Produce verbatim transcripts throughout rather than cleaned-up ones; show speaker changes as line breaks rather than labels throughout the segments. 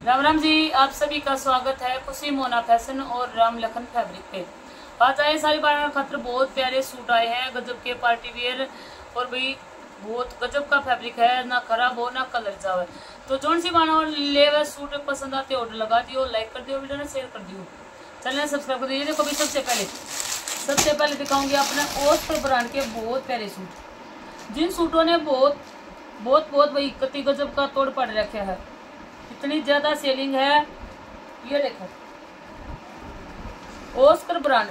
राम राम जी, आप सभी का स्वागत है खुशी मोना फैशन और राम लखन फैब्रिक पे। आज आए सारी बार खातर बहुत प्यारे सूट आए हैं, गजब के पार्टी वेयर। और भाई बहुत गजब का फैब्रिक है, ना खराब हो ना कलर जावे। तो जोन सी बाना ले हुए सूट पसंद आते ऑर्डर लगा दियो, लाइक कर दियो, वीडियो ने शेयर कर दियो, चैनल सब्सक्राइब कर दियो। देखो भी सबसे पहले सबसे पहले दिखाऊंगी अपने ओस्कर ब्रांड के बहुत प्यारे सूट, जिन सूटों ने बहुत बहुत बहुत भाई कति गजब का तोड़ पड़ रखा है, इतनी ज्यादा सेलिंग है। ये देखो ओस्कर ब्रांड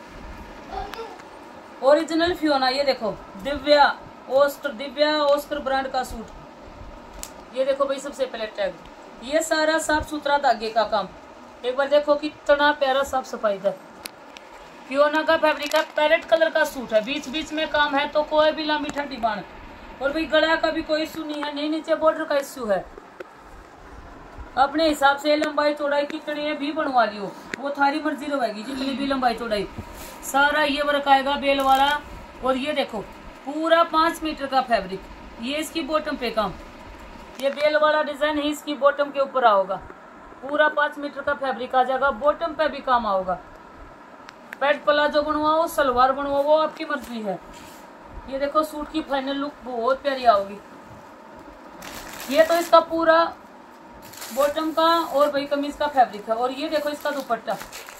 ओरिजिनल फियोना, ये देखो Divya Oscar Divya Oscar brand का सूट। ये देखो भाई सबसे पहले टैग, ये सारा साफ सुथरा धागे का काम। एक बार देखो कितना प्यारा साफ सफाई का फियोना का फैब्रिक है। पैरेट कलर का सूट है, बीच बीच में काम है तो कोई भी लंबी ठंडी बाण। और भाई गला का भी कोई इश्यू नहीं है, नहीं नीचे बॉर्डर का इश्यू है। अपने हिसाब से लंबाई चौड़ाई कितनी है भी बनवा लियो, वो थारी मर्जी रहेगी, जितनी भी लंबाई चौड़ाई। सारा ये वर्क आएगा बेल वाला। और ये देखो पूरा पांच मीटर का फैब्रिक, ये इसकी बॉटम पे काम, ये बेल वाला डिजाइन ही इसकी बॉटम के ऊपर आओगा। पूरा पांच मीटर का फैब्रिक आ जाएगा, बॉटम पे भी काम आओगा। पैंट प्लाजो बनवाओ, सलवार बनवाओ, वो आपकी मर्जी है। ये देखो सूट की फाइनल लुक बहुत प्यारी आओगी। ये तो इसका पूरा बॉटम का और भाई कमीज का फैब्रिक है। और ये देखो इसका दुपट्टा,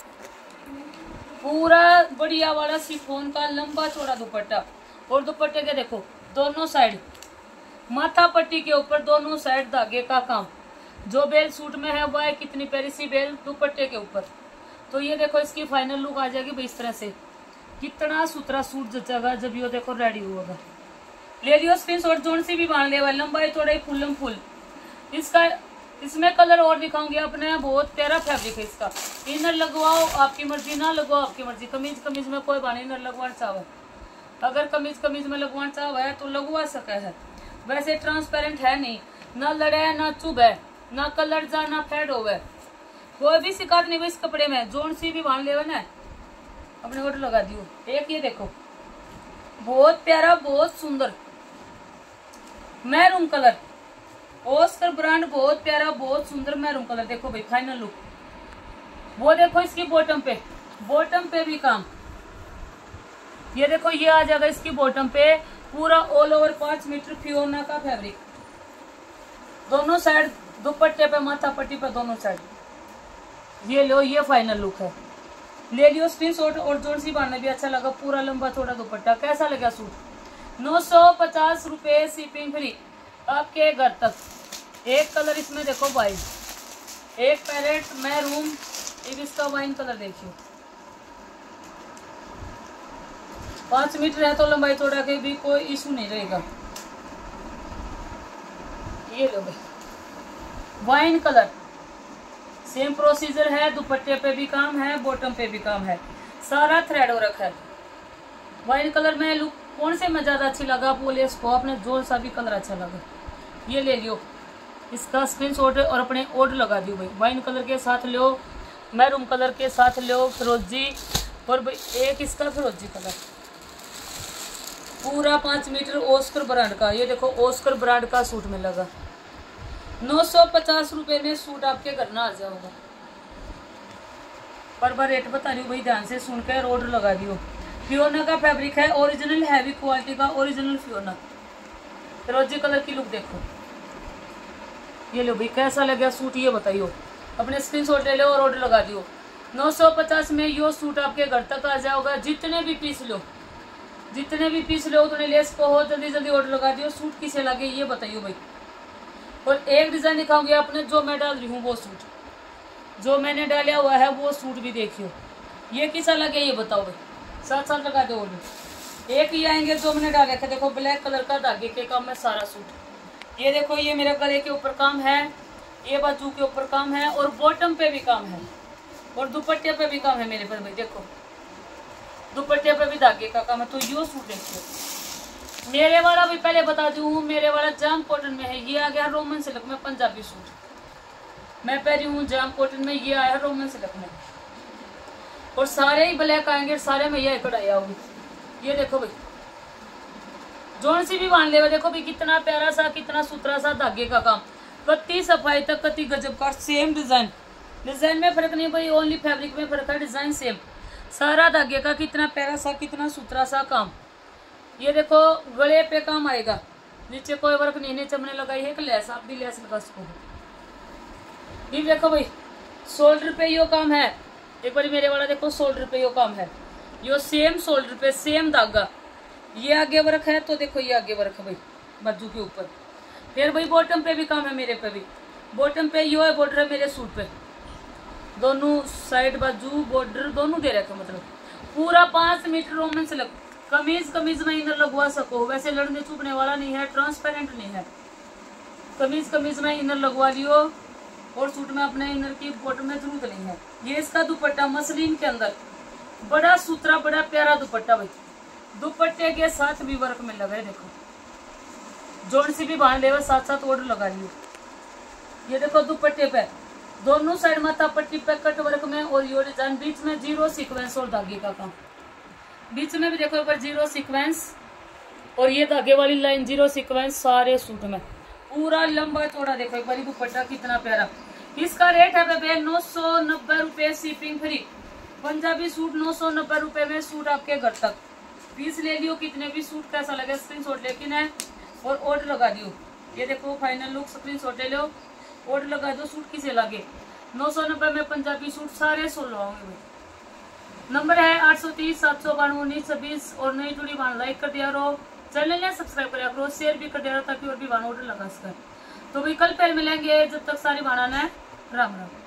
पूरा बढ़िया वाला शिफॉन का लंबा चौड़ा दुपट्टा। और दुपट्टे के देखो दोनों साइड माथा पट्टी के ऊपर दोनों साइड धागे का काम। जो बेल सूट में है वह कितनी प्यारी सी बेल दुपट्टे के ऊपर। तो ये देखो इसकी फाइनल लुक आ जाएगी भाई इस तरह से। कितना सुथरा सूट जचेगा जब ये देखो रेडी होगा। ले लियो स्क्रीनशॉट, जोन सी भी बांध ले, लंबाई चौड़ाई फुल्लम फुल। इसका इसमें कलर और दिखाऊंगी अपने, बहुत प्यारा फैब्रिक है इसका। इनर लगवाओ आपकी मर्जी, ना लगवाओ आपकी मर्जी। कमीज कमीज में कोई बानी इनर लगवाना चाहे, अगर कमीज कमीज में लगवाना चाहे तो लगवा सके है। वैसे ट्रांसपेरेंट है नहीं, ना लड़े ना चुभ है, ना कलर जा ना फेड होवे, कोई भी शिकायत नहीं इस कपड़े में। जोन सी भी बांध ले ना अपने ऑर्डर लगा दियो। एक ये देखो बहुत प्यारा बहुत सुंदर मैरून कलर, ओस्कर ब्रांड बहुत प्यारा बहुत सुंदर मैरून कलर। देखो भाई फाइनल लुक, वो देखो इसकी बॉटम पे बॉटम पे भी काम। ये देखो ये आ जाएगा इसकी बॉटम पे पूरा ऑल ओवर पांच मीटर फियोना का फैब्रिक। दोनों साइड दुपट्टे पे माथा पट्टी पे दोनों साइड। ये लो ये फाइनल लुक है, ले लियो स्क्रीनशॉट। और जोन सी बांधना भी अच्छा लगा, पूरा लंबा चौड़ा दुपट्टा। कैसा लगा सूट? नौ सौ पचास रुपए शिपिंग फ्री आपके घर तक। एक कलर इसमें देखो वाइन, एक पैरेट मैरून, एक इसका वाइन कलर देखियो। पांच मीटर है तो लंबाई चौड़ा के भी कोई इशू नहीं रहेगा। ये लो भाई वाइन कलर, सेम प्रोसीजर है, दुपट्टे पे भी काम है, बॉटम पे भी काम है, सारा थ्रेड हो रखा है। वाइन कलर में लुक कौन से में ज्यादा अच्छी लगा बोले इसको, आपने जो सा भी कलर अच्छा लगा ये ले लियो, इसका स्क्रीनशॉट और अपने ऑर्डर लगा दियो भाई। वाइन कलर के साथ लो, मैरून कलर के साथ लो फिरोजी, और भाई एक इसका फिरोजी कलर। पूरा पांच मीटर ओस्कर ब्रांड का, ये देखो ओस्कर ब्रांड का सूट में लगा। नौ सौ पचास रुपए में सूट आपके घर ना आ जाओगा। पर बार रेट बता रही हूँ भाई, ध्यान से सुनकर ऑर्डर लगा दियो। फियोना का फैब्रिक है, ओरिजिनल हैवी क्वालिटी का ओरिजिनल फियोना। फिरोजी कलर की लुक देखो। ये लो भाई कैसा लगा सूट ये बताइयो, अपने स्क्रीनशॉट ले लो और ऑर्डर लगा दियो। नौ सौ पचास में यो सूट आपके घर तक आ जाओगा। जितने भी पीस लो जितने भी पीस लो उतने लेस को हो, जल्दी जल्दी ऑर्डर लगा दियो। सूट किसे लगे ये बताइयो भाई। और एक डिजाइन दिखाऊंगी आपने, जो मैं डाल रही हूँ वो सूट, जो मैंने डाला हुआ है वो सूट भी देखियो। ये किसा लगे ये बताओ भाई, साथ साथ लगा दो ऑर्डर। एक ही आएंगे जो मैंने डाले थे, देखो ब्लैक कलर का धागे के काम में सारा सूट। ये देखो ये मेरे गले के ऊपर काम है, ये बाजू के ऊपर काम है, और बॉटम पे भी काम है, और दुपट्टे पे भी काम है मेरे पर भाई। देखो दुपट्टे पे भी धागे का काम है। तो यो सूट देखिए, मेरे वाला भी पहले बता दूं, मेरे वाला जाम कॉटन में है। ये आ गया रोमन सिल्क में पंजाबी सूट, मैं पहनी हूँ जाम कॉटन में, ये आया रोमन सिल्क में। और सारे ही ब्लैक आएंगे, सारे में यह कढ़ाई होगी। ये देखो भाई जोन सी भी बांध ले, देखो भाई कितना प्यारा सा कितना सुथरा सा धागे का काम। कति सफाई तक कति गजब का सेम डिजाइन। डिजाइन में फर्क नहीं भाई, ओनली फैब्रिक में फर्क है, डिजाइन सेम। सारा धागे का कितना प्यारा सा कितना सुथरा सा काम। ये देखो गले पे काम आएगा, नीचे कोई वर्क नहीं, नीचे हमने लगाई है कि लेस, आप भी लेस लगा सको। ये देखो भाई शोल्डर पे यो काम है, एक बार मेरे वाला देखो शोल्डर पे यो काम है, यो सेम शोल्डर पे सेम धागा। ये आगे वर्क है तो देखो ये आगे वर्क है भाई बाजू के ऊपर। फिर भाई बॉटम पे भी काम है, मेरे पे भी बॉटम पे यो है बॉर्डर है मेरे सूट पे, दोनों साइड बाजू बॉर्डर दोनों दे रखे, मतलब पूरा पांच मीटर रोमेंस लग। कमीज कमीज में इनर लगवा सको, वैसे लड़ने चुपने वाला नहीं है, ट्रांसपेरेंट नहीं है। कमीज कमीज में इनर लगवा लियो और सूट में अपने इनर की बॉटम में जरूरत नहीं है। ये इसका दुपट्टा मसलिन के अंदर बड़ा सुथरा बड़ा प्यारा दुपट्टा भाई, दुपट्टे के साथ भी वर्क में लगा है, देखो जोड़ से भी बांध लेवा, साथ साथ ऑर्डर लगा लियो। ये देखो दुपट्टे पे दोनों साइड माथा पट्टी पे कट वर्क में, और यो डिजाइन बीच में जीरो सीक्वेंस और धागे का काम, बीच में भी देखो ऊपर जीरो सीक्वेंस और ये धागे वाली लाइन जीरो सीक्वेंस सारे सूट में, पूरा लंबा चौड़ा देखो एक बार दुपट्टा कितना प्यारा। इसका रेट है बेबे नौ सौ नब्बे रुपए शिपिंग फ्री। पंजाबी सूट नौ सौ नब्बे रुपए में सूट आपके घर तक। पीस ले लियो, कितने भी सूट कैसा लगे स्क्रीनशॉट लेकिन है और ऑर्डर लगा दियो। ये देखो फाइनल लुक स्क्रीनशॉट ले लो, ऑर्डर लगा दो, सूट किसे लगे। नौ सौ नब्बे में पंजाबी सूट सारे सोलो होंगे भाई। नंबर है आठ सौ तीस सात सौ बानवे उन्नीस छब्बीस, और नई जुड़ी बान लाइक कर दिया रहो, चैनल ने सब्सक्राइब कर करो, शेयर भी कर दिया रहो ताकि और भी बान ऑर्डर लगा सके। तो भाई कल फिर मिलेंगे, जब तक सारी बाना है राम राम।